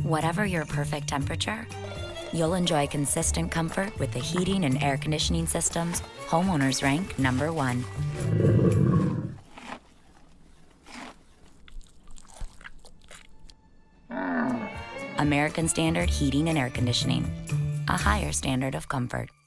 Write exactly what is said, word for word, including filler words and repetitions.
Whatever your perfect temperature, you'll enjoy consistent comfort with the heating and air conditioning systems homeowners rank number one. American Standard Heating and Air Conditioning, a higher standard of comfort.